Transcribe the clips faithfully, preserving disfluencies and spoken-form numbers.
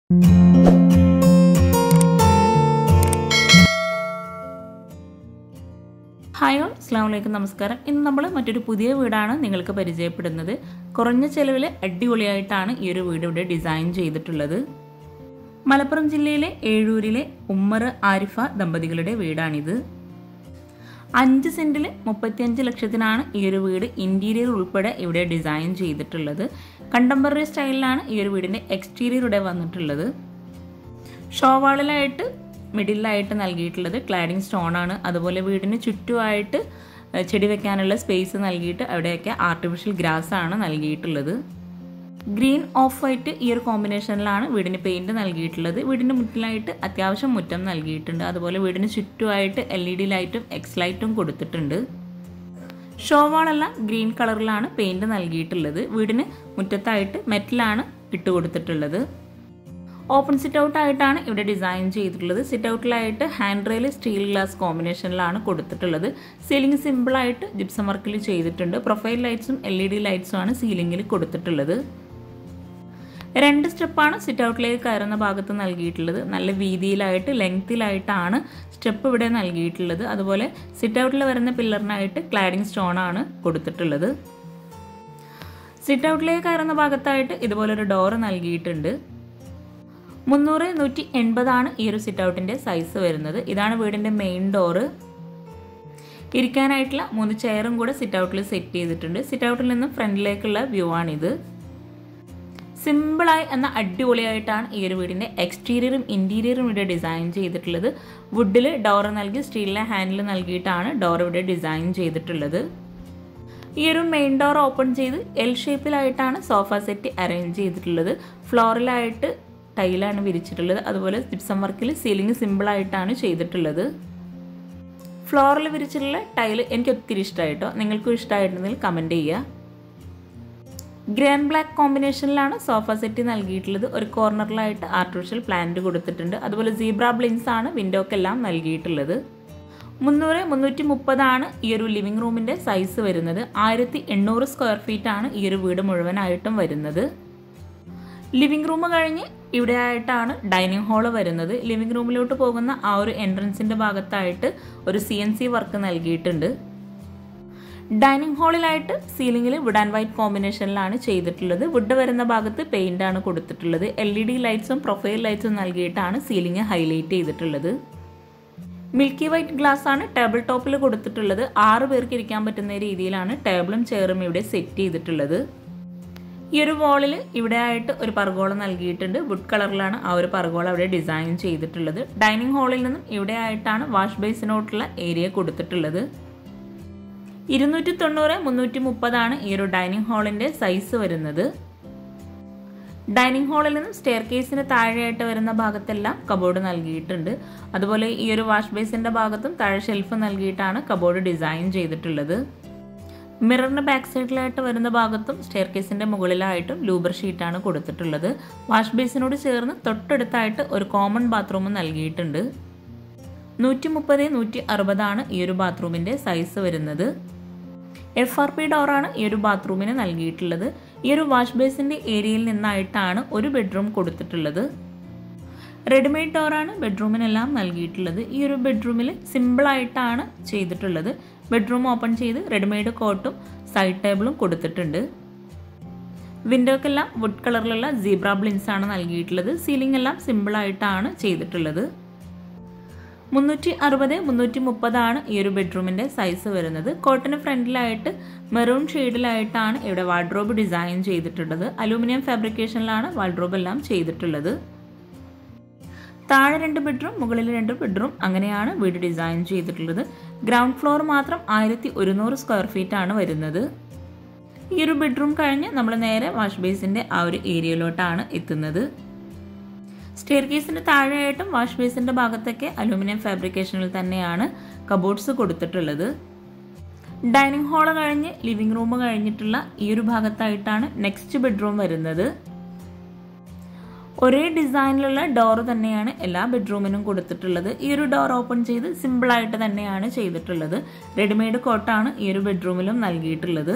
Hi all, അസ്സലാമു അലൈക്കും, നമസ്കാരം. ഇന്ന് നമ്മൾ മറ്റൊരു പുതിയ വീടാണ് നിങ്ങൾക്ക് പരിചയപ്പെടുന്നത്. കുറഞ്ഞ ചെലവിൽ അടിപൊളിയായിട്ടാണ് ഈ ഒരു വീട് ഇവിടെ ഡിസൈൻ ചെയ്തിട്ടുള്ളത്. മലപ്പുറം ജില്ലയിലെ ഏഴൂരിലെ ഉമ്മർ ആരിഫ ദമ്പതികളുടെ വീടാണിത്. അഞ്ച് സെൻറ്റിൽ മുപ്പത്തിയഞ്ച് ലക്ഷത്തിനാണ് ഈ ഒരു വീട് ഇൻറ്റീരിയർ ഉൾപ്പെടെ ഇവിടെ ഡിസൈൻ ചെയ്തിട്ടുള്ളത്. കണ്ടംപററി സ്റ്റൈലിലാണ് ഈ ഒരു വീടിൻ്റെ എക്സ്റ്റീരിയർ ഇവിടെ വന്നിട്ടുള്ളത്. ഷോവാളിലായിട്ട് മിഡിലായിട്ട് നൽകിയിട്ടുള്ളത് ക്ലാഡിംഗ് സ്റ്റോണാണ്. അതുപോലെ വീടിന് ചുറ്റുമായിട്ട് ചെടി വെക്കാനുള്ള സ്പേസ് നൽകിയിട്ട് അവിടെയൊക്കെ ആർട്ടിഫിഷ്യൽ ഗ്രാസ് ആണ് നൽകിയിട്ടുള്ളത്. ഗ്രീൻ ഓഫ് വൈറ്റ് ഈ ഒരു കോമ്പിനേഷനിലാണ് വീടിന് പെയിൻറ് നൽകിയിട്ടുള്ളത്. വീടിൻ്റെ മുറ്റിലായിട്ട് അത്യാവശ്യം മുറ്റം നൽകിയിട്ടുണ്ട്. അതുപോലെ വീടിന് ചുറ്റുമായിട്ട് എൽ ഇ ഡി ലൈറ്റും എക്സ് ലൈറ്റും കൊടുത്തിട്ടുണ്ട്. ഷോവാളെല്ലാം ഗ്രീൻ കളറിലാണ് പെയിൻറ് നൽകിയിട്ടുള്ളത്. വീടിന് മുറ്റത്തായിട്ട് മെറ്റലാണ് ഇട്ട് കൊടുത്തിട്ടുള്ളത്. ഓപ്പൺ സിറ്റ് ഔട്ട് ആയിട്ടാണ് ഇവിടെ ഡിസൈൻ ചെയ്തിട്ടുള്ളത്. സിറ്റ് ഔട്ടിലായിട്ട് ഹാൻഡ് റെയിൽ സ്റ്റീൽ ഗ്ലാസ് കോമ്പിനേഷനിലാണ് കൊടുത്തിട്ടുള്ളത്. സീലിംഗ് സിമ്പിളായിട്ട് ജിപ്സം വർക്കിൽ ചെയ്തിട്ടുണ്ട്. പ്രൊഫൈൽ ലൈറ്റ്സും എൽ ഇ ഡി ലൈറ്റ്സും ആണ് സീലിംഗിൽ കൊടുത്തിട്ടുള്ളത്. രണ്ട് സ്റ്റെപ്പാണ് സിറ്റ് ഔട്ടിലേക്ക് കയറുന്ന ഭാഗത്ത് നൽകിയിട്ടുള്ളത്. നല്ല വീതിയിലായിട്ട് ലെങ്തിലായിട്ടാണ് സ്റ്റെപ്പ് ഇവിടെ നൽകിയിട്ടുള്ളത്. അതുപോലെ സിറ്റ് ഔട്ടിൽ വരുന്ന പില്ലറിനായിട്ട് ക്ലാഡിംഗ് സ്റ്റോണാണ് കൊടുത്തിട്ടുള്ളത്. സിറ്റ് ഔട്ടിലേക്ക് കയറുന്ന ഭാഗത്തായിട്ട് ഇതുപോലൊരു ഡോറ് നൽകിയിട്ടുണ്ട്. മുന്നൂറ് നൂറ്റി എൺപതാണ് ഈ ഒരു സിറ്റ് ഔട്ടിൻ്റെ സൈസ് വരുന്നത്. ഇതാണ് വീടിൻ്റെ മെയിൻ ഡോറ്. ഇരിക്കാനായിട്ടുള്ള മൂന്ന് ചെയറും കൂടെ സിറ്റ് ഔട്ടിൽ സെറ്റ് ചെയ്തിട്ടുണ്ട്. സിറ്റ് ഔട്ടിൽ നിന്നും ഫ്രണ്ടിലേക്കുള്ള വ്യൂ ആണിത്. സിമ്പിളായി എന്ന അടിപൊളിയായിട്ടാണ് ഈ ഒരു വീടിൻ്റെ എക്സ്റ്റീരിയറും ഇൻറ്റീരിയറും ഇവിടെ ഡിസൈൻ ചെയ്തിട്ടുള്ളത്. വുഡിൽ ഡോറ് നൽകി സ്റ്റീലിലെ ഹാൻഡിൽ നൽകിയിട്ടാണ് ഡോർ ഇവിടെ ഡിസൈൻ ചെയ്തിട്ടുള്ളത്. ഈ ഒരു മെയിൻ ഡോർ ഓപ്പൺ ചെയ്ത് എൽ ഷേപ്പിലായിട്ടാണ് സോഫ സെറ്റ് അറേഞ്ച് ചെയ്തിട്ടുള്ളത്. ഫ്ലോറിലായിട്ട് ടൈലാണ് വിരിച്ചിട്ടുള്ളത്. അതുപോലെ ജിപ്സം വർക്കിൽ സീലിംഗ് സിമ്പിളായിട്ടാണ് ചെയ്തിട്ടുള്ളത്. ഫ്ലോറിൽ വിരിച്ചിട്ടുള്ള ടൈൽ എനിക്ക് ഒത്തിരി ഇഷ്ടമായിട്ടോ. നിങ്ങൾക്കും ഇഷ്ടമായിട്ടുണ്ടെങ്കിൽ കമൻറ്റ് ചെയ്യുക. ഗ്രേ ആൻഡ് ബ്ലാക്ക് കോമ്പിനേഷനിലാണ് സോഫ സെറ്റ് നൽകിയിട്ടുള്ളത്. ഒരു കോർണറിലായിട്ട് ആർട്ടിഫിഷ്യൽ പ്ലാന്റ് കൊടുത്തിട്ടുണ്ട്. അതുപോലെ സീബ്ര ബ്ലിങ്സ് ആണ് വിൻഡോക്കെല്ലാം നൽകിയിട്ടുള്ളത്. മുന്നൂറ് മുന്നൂറ്റി മുപ്പതാണ് ഈ ഒരു ലിവിംഗ് റൂമിൻ്റെ സൈസ് വരുന്നത്. ആയിരത്തി എണ്ണൂറ് സ്ക്വയർ ഫീറ്റ് ആണ് ഈ ഒരു വീട് മുഴുവനായിട്ടും വരുന്നത്. ലിവിംഗ് റൂം കഴിഞ്ഞ് ഇവിടെ ആയിട്ടാണ് ഡൈനിങ് ഹാള് വരുന്നത്. ലിവിംഗ് റൂമിലോട്ട് പോകുന്ന ആ ഒരു എൻട്രൻസിൻ്റെ ഭാഗത്തായിട്ട് ഒരു സി എൻ സി വർക്ക് നൽകിയിട്ടുണ്ട്. ഡൈനിങ് ഹാളിലായിട്ട് സീലിംഗിൽ വുഡ് ആൻഡ് വൈറ്റ് കോമ്പിനേഷനിലാണ് ചെയ്തിട്ടുള്ളത്. വുഡ് വരുന്ന ഭാഗത്ത് പെയിൻ്റ് ആണ് കൊടുത്തിട്ടുള്ളത്. എൽ ഇ ഡി ലൈറ്റ്സും പ്രൊഫൈൽ ലൈറ്റ്സും നൽകിയിട്ടാണ് സീലിംഗ് ഹൈലൈറ്റ് ചെയ്തിട്ടുള്ളത്. മിൽക്കി വൈറ്റ് ഗ്ലാസ് ആണ് ടേബിൾ ടോപ്പിൽ കൊടുത്തിട്ടുള്ളത്. ആറ് പേർക്ക് ഇരിക്കാൻ പറ്റുന്ന രീതിയിലാണ് ടേബിളും ചെയറും ഇവിടെ സെറ്റ് ചെയ്തിട്ടുള്ളത്. ഈ ഒരു വാളിൽ ഇവിടെ ആയിട്ട് ഒരു പർഗോള നൽകിയിട്ടുണ്ട്. വുഡ് കളറിലാണ് ആ ഒരു പർഗോള അവിടെ ഡിസൈൻ ചെയ്തിട്ടുള്ളത്. ഡൈനിങ് ഹാളിൽ നിന്നും ഇവിടെ ആയിട്ടാണ് വാഷ് ബേസിനോട്ടുള്ള ഏരിയ കൊടുത്തിട്ടുള്ളത്. ഇരുന്നൂറ്റി തൊണ്ണൂറ് മുന്നൂറ്റി മുപ്പതാണ് ഈ ഒരു ഡൈനിങ് ഹാളിൻ്റെ സൈസ് വരുന്നത്. ഡൈനിങ് ഹാളിൽ നിന്നും സ്റ്റെയർ കേസിന് താഴെയായിട്ട് വരുന്ന ഭാഗത്തെല്ലാം കബോർഡ് നൽകിയിട്ടുണ്ട്. അതുപോലെ ഈ ഒരു വാഷ് ബേസിൻ്റെ ഭാഗത്തും താഴെ ഷെൽഫ് നൽകിയിട്ടാണ് കബോർഡ് ഡിസൈൻ ചെയ്തിട്ടുള്ളത്. മിററിൻ്റെ ബാക്ക് സൈഡിലായിട്ട് വരുന്ന ഭാഗത്തും സ്റ്റെയർ കേസിൻ്റെ മുകളിലായിട്ടും ലൂബർ ഷീറ്റാണ് കൊടുത്തിട്ടുള്ളത്. വാഷ് ബേസിനോട് ചേർന്ന് തൊട്ടടുത്തായിട്ട് ഒരു കോമൺ ബാത്റൂം നൽകിയിട്ടുണ്ട്. നൂറ്റി മുപ്പത് നൂറ്റി അറുപതാണ് ഈ ഒരു ബാത്റൂമിൻ്റെ സൈസ് വരുന്നത്. എഫ് ആർ പി ഡോറാണ് ഈ ഒരു ബാത്റൂമിന് നൽകിയിട്ടുള്ളത്. ഈ ഒരു വാഷ് ബേസിൻ്റെ ഏരിയയിൽ നിന്നായിട്ടാണ് ഒരു ബെഡ്റൂം കൊടുത്തിട്ടുള്ളത്. റെഡിമെയ്ഡ് ഡോറാണ് ബെഡ്റൂമിനെല്ലാം നൽകിയിട്ടുള്ളത്. ഈ ഒരു ബെഡ്റൂമിൽ സിമ്പിളായിട്ടാണ് ചെയ്തിട്ടുള്ളത്. ബെഡ്റൂം ഓപ്പൺ ചെയ്ത് റെഡിമെയ്ഡ് കോട്ടും സൈഡ് ടേബിളും കൊടുത്തിട്ടുണ്ട്. വിൻഡോക്കെല്ലാം വുഡ് കളറിലുള്ള സീബ്ര ബ്ലിങ്സ് ആണ് നൽകിയിട്ടുള്ളത്. സീലിംഗ് എല്ലാം സിമ്പിളായിട്ടാണ് ചെയ്തിട്ടുള്ളത്. മുന്നൂറ്റി അറുപത് മുന്നൂറ്റി മുപ്പതാണ് ഈ ഒരു ബെഡ്റൂമിൻ്റെ സൈസ് വരുന്നത്. കോട്ടിന് ഫ്രണ്ടിലായിട്ട് മെറൂൺ ഷെയ്ഡിലായിട്ടാണ് ഇവിടെ വാർഡ്രോബ് ഡിസൈൻ ചെയ്തിട്ടുള്ളത്. അലൂമിനിയം ഫാബ്രിക്കേഷനിലാണ് വാർഡ്രോബ് എല്ലാം ചെയ്തിട്ടുള്ളത്. താഴെ രണ്ട് ബെഡ്റൂം, മുകളിൽ രണ്ട് ബെഡ്റൂം, അങ്ങനെയാണ് വീട് ഡിസൈൻ ചെയ്തിട്ടുള്ളത്. ഗ്രൗണ്ട് ഫ്ലോർ മാത്രം ആയിരത്തി ഒരുന്നൂറ് സ്ക്വയർ ഫീറ്റ് ആണ് വരുന്നത്. ഈ ഒരു ബെഡ്റൂം കഴിഞ്ഞ് നമ്മൾ നേരെ വാഷ് ബേസിൻ്റെ ആ ഒരു ഏരിയയിലോട്ടാണ് എത്തുന്നത്. സ്റ്റെയർ കേസിൻ്റെ താഴെയായിട്ടും വാഷ് ബേസിൻ്റെ ഭാഗത്തൊക്കെ അലൂമിനിയം ഫാബ്രിക്കേഷനിൽ തന്നെയാണ് കബോർഡ്സ് കൊടുത്തിട്ടുള്ളത്. ഡൈനിങ് ഹാള് കഴിഞ്ഞ് ലിവിംഗ് റൂം കഴിഞ്ഞിട്ടുള്ള ഈ ഒരു ഭാഗത്തായിട്ടാണ് നെക്സ്റ്റ് ബെഡ്റൂം വരുന്നത്. ഒരേ ഡിസൈനിലുള്ള ഡോർ തന്നെയാണ് എല്ലാ ബെഡ്റൂമിനും കൊടുത്തിട്ടുള്ളത്. ഈ ഒരു ഡോർ ഓപ്പൺ ചെയ്ത് സിമ്പിളായിട്ട് തന്നെയാണ് ചെയ്തിട്ടുള്ളത്. റെഡിമെയ്ഡ് കോട്ടാണ് ഈ ഒരു ബെഡ്റൂമിലും നൽകിയിട്ടുള്ളത്.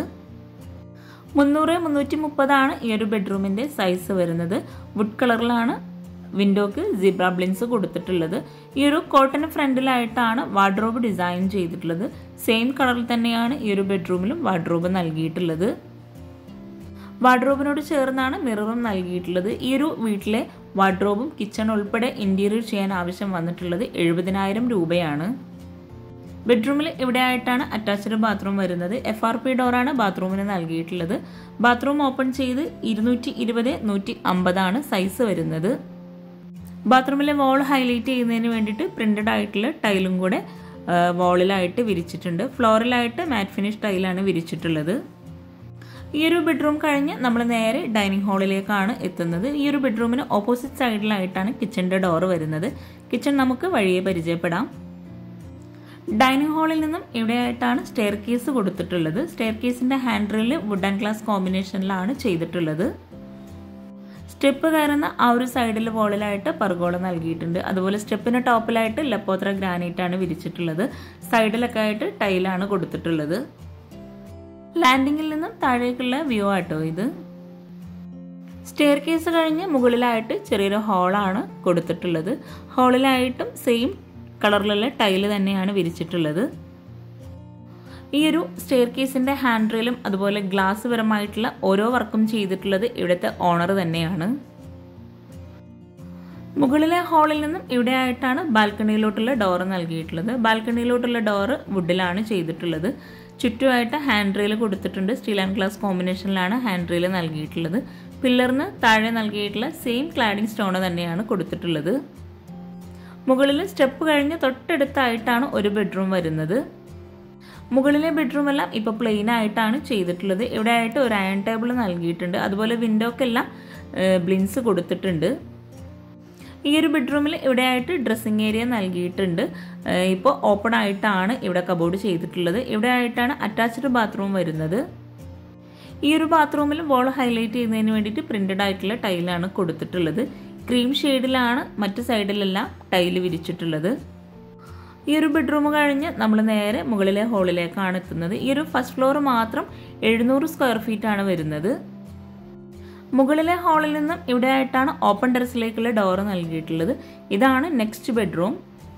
മുന്നൂറ് മുന്നൂറ്റി മുപ്പതാണ് ഈ ഒരു ബെഡ്റൂമിൻ്റെ സൈസ് വരുന്നത്. വുഡ് കളറിലാണ് വിൻഡോക്ക് സിബ്ര ബ്ലിൻസ് കൊടുത്തിട്ടുള്ളത്. ഈ ഒരു കോട്ടൺ ഫ്രണ്ടിലായിട്ടാണ് വാർഡ്രോബ് ഡിസൈൻ ചെയ്തിട്ടുള്ളത്. സെയിം കളറിൽ തന്നെയാണ് ഈ ഒരു ബെഡ്റൂമിലും വാർഡ്രോബ് നൽകിയിട്ടുള്ളത്. വാർഡ്രോബിനോട് ചേർന്നാണ് മിററും നൽകിയിട്ടുള്ളത്. ഈ ഒരു വീട്ടിലെ വാർഡ്രോബും കിച്ചൺ ഉൾപ്പെടെ ഇന്റീരിയർ ചെയ്യാൻ ആവശ്യം വന്നിട്ടുള്ളത് എഴുപതിനായിരം രൂപയാണ്. ബെഡ്റൂമിൽ ഇവിടെയായിട്ടാണ് അറ്റാച്ച്ഡ് ബാത്റൂം വരുന്നത്. എഫ് ആർ പി ഡോറാണ് ബാത്റൂമിന് നൽകിയിട്ടുള്ളത്. ബാത്റൂം ഓപ്പൺ ചെയ്ത് ഇരുന്നൂറ്റി ഇരുപത് നൂറ്റി അമ്പതാണ് സൈസ് വരുന്നത്. ബാത്റൂമിലെ വോൾ ഹൈലൈറ്റ് ചെയ്യുന്നതിന് വേണ്ടിയിട്ട് പ്രിന്റഡ് ആയിട്ടുള്ള ടൈലും കൂടെ വോളിലായിട്ട് വിരിച്ചിട്ടുണ്ട്. ഫ്ലോറിലായിട്ട് മാറ്റ് ഫിനിഷ് ടൈലാണ് വിരിച്ചിട്ടുള്ളത്. ഈ ഒരു ബെഡ്റൂം കഴിഞ്ഞ് നമ്മൾ നേരെ ഡൈനിങ് ഹാളിലേക്കാണ് എത്തുന്നത്. ഈ ഒരു ബെഡ്റൂമിന് ഓപ്പോസിറ്റ് സൈഡിലായിട്ടാണ് കിച്ചൻ്റെ ഡോർ വരുന്നത്. കിച്ചൺ നമുക്ക് വഴിയെ പരിചയപ്പെടാം. ഡൈനിങ് ഹാളിൽ നിന്നും ഇവിടെയായിട്ടാണ് സ്റ്റെയർ കേസ് കൊടുത്തിട്ടുള്ളത്. സ്റ്റെയർ കേസിന്റെ hand rail wood and glass കോമ്പിനേഷനിലാണ് ചെയ്തിട്ടുള്ളത്. സ്റ്റെപ്പ് കയറുന്ന ആ ഒരു സൈഡിൽ വോളിലായിട്ട് പർഗോള നൽകിയിട്ടുണ്ട്. അതുപോലെ സ്റ്റെപ്പിന് ടോപ്പിലായിട്ട് ലപ്പോത്ര ഗ്രാനൈറ്റ് ആണ് വിരിച്ചിട്ടുള്ളത്. സൈഡിലൊക്കെ ആയിട്ട് ടൈലാണ് കൊടുത്തിട്ടുള്ളത്. ലാൻഡിങ്ങിൽ നിന്നും താഴേക്കുള്ള വ്യൂ ആട്ടോ ഇത്. സ്റ്റെയർ കേസ് കഴിഞ്ഞ് മുകളിലായിട്ട് ചെറിയൊരു ഹാളാണ് കൊടുത്തിട്ടുള്ളത്. ഹാളിലായിട്ടും സെയിം കളറിലുള്ള ടൈല് തന്നെയാണ് വിരിച്ചിട്ടുള്ളത്. ഈ ഒരു സ്റ്റെയർ കേസിന്റെ ഹാൻഡ് റെയിലും അതുപോലെ ഗ്ലാസ് പരമായിട്ടുള്ള ഓരോ വർക്കും ചെയ്തിട്ടുള്ളത് ഇവിടുത്തെ ഓണർ തന്നെയാണ്. മുകളിലെ ഹാളിൽ നിന്നും ഇവിടെയായിട്ടാണ് ബാൽക്കണിയിലോട്ടുള്ള ഡോറ് നൽകിയിട്ടുള്ളത്. ബാൽക്കണിയിലോട്ടുള്ള ഡോറ് വുഡിലാണ് ചെയ്തിട്ടുള്ളത്. ചുറ്റുമായിട്ട് ഹാൻഡ് റെയിൽ കൊടുത്തിട്ടുണ്ട്. സ്റ്റീൽ ആൻഡ് ഗ്ലാസ് കോമ്പിനേഷനിലാണ് ഹാൻഡ് റെയിൽ നൽകിയിട്ടുള്ളത്. പില്ലറിന് താഴെ നൽകിയിട്ടുള്ള സെയിം ക്ലാഡിംഗ് സ്റ്റോൺ തന്നെയാണ് കൊടുത്തിട്ടുള്ളത്. മുകളിൽ സ്റ്റെപ്പ് കഴിഞ്ഞ് തൊട്ടടുത്തായിട്ടാണ് ഒരു ബെഡ്റൂം വരുന്നത്. മുകളിലെ ബെഡ്റൂം എല്ലാം ഇപ്പോൾ പ്ലെയിൻ ആയിട്ടാണ് ചെയ്തിട്ടുള്ളത്. ഇവിടെ ആയിട്ട് ഒരു അയൺ ടേബിൾ നൽകിയിട്ടുണ്ട്. അതുപോലെ വിൻഡോക്കെല്ലാം ബ്ലിൻസ് കൊടുത്തിട്ടുണ്ട്. ഈ ഒരു ബെഡ്റൂമിൽ ഇവിടെ ആയിട്ട് ഡ്രസ്സിംഗ് ഏരിയ നൽകിയിട്ടുണ്ട്. ഇപ്പോൾ ഓപ്പൺ ആയിട്ടാണ് ഇവിടെ കബോർഡ് ചെയ്തിട്ടുള്ളത്. ഇവിടെ ആയിട്ടാണ് അറ്റാച്ച്ഡ് ബാത്റൂം വരുന്നത്. ഈ ഒരു ബാത്റൂമിൽ വോൾ ഹൈലൈറ്റ് ചെയ്യുന്നതിന് വേണ്ടിയിട്ട് പ്രിന്റഡ് ആയിട്ടുള്ള ടൈലാണ് കൊടുത്തിട്ടുള്ളത്. ക്രീം ഷെയ്ഡിലാണ് മറ്റു സൈഡിലെല്ലാം ടൈല് വിരിച്ചിട്ടുള്ളത്. ഈ ഒരു ബെഡ്റൂം കഴിഞ്ഞ് നമ്മൾ നേരെ മുകളിലെ ഹാളിലേക്കാണ് എത്തുന്നത്. ഈ ഒരു ഫസ്റ്റ് ഫ്ലോർ മാത്രം എഴുന്നൂറ് സ്ക്വയർ ഫീറ്റ് ആണ് വരുന്നത്. മുകളിലെ ഹാളിൽ നിന്നും ഇവിടെ ആയിട്ടാണ് ഓപ്പൺ ടെറസിലേക്കുള്ള ഡോറ് നൽകിയിട്ടുള്ളത്. ഇതാണ് നെക്സ്റ്റ് ബെഡ്റൂം.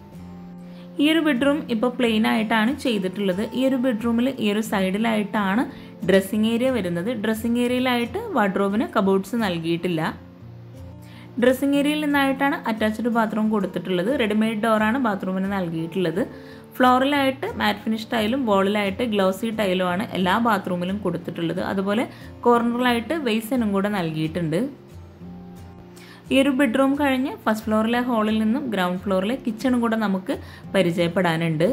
ഈ ഒരു ബെഡ്റൂം ഇപ്പോൾ പ്ലെയിൻ ആയിട്ടാണ് ചെയ്തിട്ടുള്ളത്. ഈ ഒരു ബെഡ്റൂമിൽ ഈ ഒരു സൈഡിലായിട്ടാണ് ഡ്രസ്സിംഗ് ഏരിയ വരുന്നത്. ഡ്രസ്സിംഗ് ഏരിയയിലായിട്ട് വാർഡ്രോബിന് കബോർഡ്സ് നൽകിയിട്ടില്ല. ഡ്രസ്സിംഗ് ഏരിയയിൽ നിന്നായിട്ടാണ് അറ്റാച്ച്ഡ് ബാത്റൂം കൊടുത്തിട്ടുള്ളത്. റെഡിമെയ്ഡ് ഡോറാണ് ബാത്റൂമിന് നൽകിയിട്ടുള്ളത്. ഫ്ലോറിലായിട്ട് മാറ്റ് ഫിനിഷ് ടൈലും വോളിലായിട്ട് ഗ്ലോസി ടൈലും ആണ് എല്ലാ ബാത്റൂമിലും കൊടുത്തിട്ടുള്ളത്. അതുപോലെ കോർണറിലായിട്ട് വെയ്സനും കൂടെ നൽകിയിട്ടുണ്ട്. ഈ ഒരു ബെഡ്റൂം കഴിഞ്ഞ് ഫസ്റ്റ് ഫ്ലോറിലെ ഹാളിൽ നിന്നും ഗ്രൗണ്ട് ഫ്ലോറിലെ കിച്ചണും കൂടെ നമുക്ക് പരിചയപ്പെടാനുണ്ട്.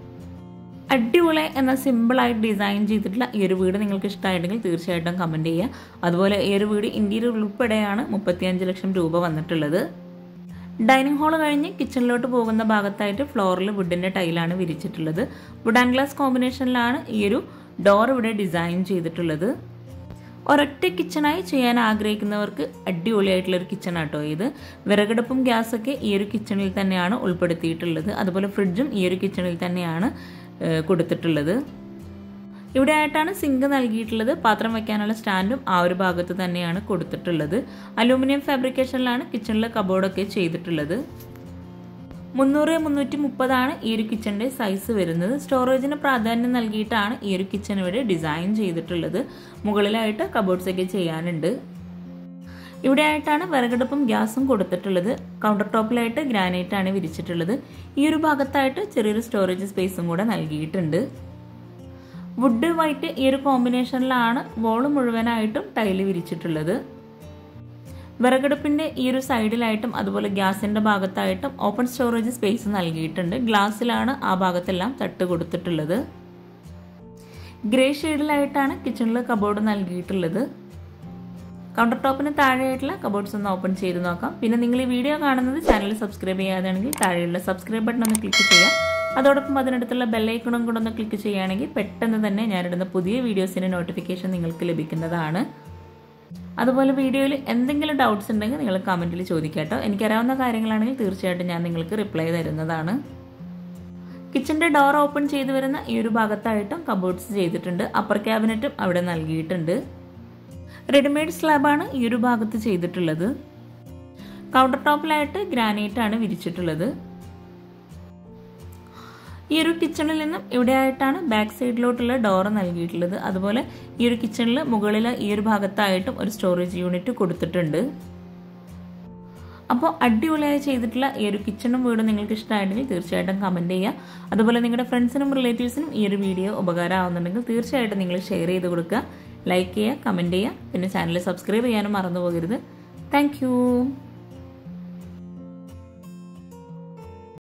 അടിപൊളി എന്ന സിമ്പിളായിട്ട് ഡിസൈൻ ചെയ്തിട്ടുള്ള ഈ ഒരു വീട് നിങ്ങൾക്ക് ഇഷ്ടമായിട്ടുണ്ടെങ്കിൽ തീർച്ചയായിട്ടും കമൻറ്റ് ചെയ്യുക. അതുപോലെ ഈ ഒരു വീട് ഇൻറ്റീരിയർ ഉൾപ്പെടെയാണ് മുപ്പത്തിയഞ്ച് ലക്ഷം രൂപ വന്നിട്ടുള്ളത്. ഡൈനിങ് ഹാൾ കഴിഞ്ഞ് കിച്ചണിലോട്ട് പോകുന്ന ഭാഗത്തായിട്ട് ഫ്ലോറിൽ വുഡിൻ്റെ ടൈലാണ് വിരിച്ചിട്ടുള്ളത്. വുഡ് ആൻഡ് ഗ്ലാസ് കോമ്പിനേഷനിലാണ് ഈ ഒരു ഡോർ ഇവിടെ ഡിസൈൻ ചെയ്തിട്ടുള്ളത്. ഒരൊറ്റ കിച്ചണായി ചെയ്യാൻ ആഗ്രഹിക്കുന്നവർക്ക് അടിപൊളിയായിട്ടുള്ളൊരു കിച്ചൺ ആട്ടോ ഇത്. വിറകടുപ്പും ഗ്യാസൊക്കെ ഈ ഒരു കിച്ചണിൽ തന്നെയാണ് ഉൾപ്പെടുത്തിയിട്ടുള്ളത്. അതുപോലെ ഫ്രിഡ്ജും ഈ ഒരു കിച്ചണിൽ തന്നെയാണ് കൊടുത്തിട്ടുള്ളത്. ഇവിടെ ആയിട്ടാണ് സിങ്ക് നൽകിയിട്ടുള്ളത്. പാത്രം വയ്ക്കാനുള്ള സ്റ്റാൻഡും ആ ഒരു ഭാഗത്ത് തന്നെയാണ് കൊടുത്തിട്ടുള്ളത്. അലൂമിനിയം ഫാബ്രിക്കേഷനിലാണ് കിച്ചണിലെ കബോർഡൊക്കെ ചെയ്തിട്ടുള്ളത്. മുന്നൂറ് മുന്നൂറ്റി മുപ്പതാണ് ഈ ഒരു കിച്ചണിൻ്റെ സൈസ് വരുന്നത്. സ്റ്റോറേജിന് പ്രാധാന്യം നൽകിയിട്ടാണ് ഈ ഒരു കിച്ചൺ ഇവിടെ ഡിസൈൻ ചെയ്തിട്ടുള്ളത്. മുകളിലായിട്ട് കബോർഡ്സൊക്കെ ചെയ്യാനുണ്ട്. ഇവിടെ ആയിട്ടാണ് വിറകടുപ്പും ഗ്യാസും കൊടുത്തിട്ടുള്ളത്. കൗണ്ടർ ടോപ്പിലായിട്ട് ഗ്രാനൈറ്റ് ആണ് വിരിച്ചിട്ടുള്ളത്. ഈ ഒരു ഭാഗത്തായിട്ട് ചെറിയൊരു സ്റ്റോറേജ് സ്പേസും കൂടെ നൽകിയിട്ടുണ്ട്. വുഡ് വൈറ്റ് ഈ ഒരു കോമ്പിനേഷനിലാണ് വോള് മുഴുവനായിട്ടും ടൈല് വിരിച്ചിട്ടുള്ളത്. വിറകടുപ്പിന്റെ ഈ ഒരു സൈഡിലായിട്ടും അതുപോലെ ഗ്യാസിന്റെ ഭാഗത്തായിട്ടും ഓപ്പൺ സ്റ്റോറേജ് സ്പേസ് നൽകിയിട്ടുണ്ട്. ഗ്ലാസ്സിലാണ് ആ ഭാഗത്തെല്ലാം തട്ട് കൊടുത്തിട്ടുള്ളത്. ഗ്രേ ഷെയ്ഡിലായിട്ടാണ് കിച്ചണിൽ കബോർഡ് നൽകിയിട്ടുള്ളത്. കൗണ്ടർ ടോപ്പിന് താഴെയായിട്ടുള്ള കബോർഡ്സ് ഒന്ന് ഓപ്പൺ ചെയ്ത് നോക്കാം. പിന്നെ നിങ്ങൾ ഈ വീഡിയോ കാണുന്നത് ചാനൽ സബ്സ്ക്രൈബ് ചെയ്യാതാണെങ്കിൽ താഴെയുള്ള സബ്സ്ക്രൈബ് ബട്ടൺ ഒന്ന് ക്ലിക്ക് ചെയ്യാം. അതോടൊപ്പം അതിനടുത്തുള്ള ബെല്ലൈക്കണും കൂടെ ഒന്ന് ക്ലിക്ക് ചെയ്യുകയാണെങ്കിൽ പെട്ടെന്ന് തന്നെ ഞാനിടുന്ന പുതിയ വീഡിയോസിൻ്റെ നോട്ടിഫിക്കേഷൻ നിങ്ങൾക്ക് ലഭിക്കുന്നതാണ്. അതുപോലെ വീഡിയോയിൽ എന്തെങ്കിലും ഡൗട്ട്സ് ഉണ്ടെങ്കിൽ നിങ്ങൾ കമൻറ്റിൽ ചോദിക്കാട്ടോ. എനിക്കറിയാവുന്ന കാര്യങ്ങളാണെങ്കിൽ തീർച്ചയായിട്ടും ഞാൻ നിങ്ങൾക്ക് റിപ്ലൈ തരുന്നതാണ്. കിച്ചൻ്റെ ഡോർ ഓപ്പൺ ചെയ്ത് വരുന്ന ഈ ഒരു ഭാഗത്തായിട്ടും കബോർഡ്സ് ചെയ്തിട്ടുണ്ട്. അപ്പർ ക്യാബിനറ്റും അവിടെ നൽകിയിട്ടുണ്ട്. റെഡിമെയ്ഡ് സ്ലാബാണ് ഈ ഒരു ഭാഗത്ത് ചെയ്തിട്ടുള്ളത്. കൗണ്ടർ ടോപ്പിലായിട്ട് ഗ്രാനൈറ്റാണ് വിരിച്ചിട്ടുള്ളത്. ഈ ഒരു കിച്ചണിൽ നിന്നും ഇവിടെയായിട്ടാണ് ബാക്ക് സൈഡിലോട്ടുള്ള ഡോറ് നൽകിയിട്ടുള്ളത്. അതുപോലെ ഈ ഒരു കിച്ചണിൽ മുകളിൽ ഈ ഒരു ഭാഗത്തായിട്ടും ഒരു സ്റ്റോറേജ് യൂണിറ്റ് കൊടുത്തിട്ടുണ്ട്. അപ്പോൾ അടിപൊളിയായി ചെയ്തിട്ടുള്ള ഈ ഒരു കിച്ചണും വീടും നിങ്ങൾക്ക് ഇഷ്ടമായിട്ടുണ്ടെങ്കിൽ തീർച്ചയായിട്ടും കമൻറ്റ് ചെയ്യുക. അതുപോലെ നിങ്ങളുടെ ഫ്രണ്ട്സിനും റിലേറ്റീവ്സിനും ഈ ഒരു വീഡിയോ ഉപകാരമാവുന്നുണ്ടെങ്കിൽ തീർച്ചയായിട്ടും നിങ്ങൾ ഷെയർ ചെയ്ത് കൊടുക്കുക, ലൈക്ക് ചെയ്യുക, കമൻറ്റ് ചെയ്യുക. പിന്നെ ചാനൽ സബ്സ്ക്രൈബ് ചെയ്യാനും മറന്നു പോകരുത്. താങ്ക്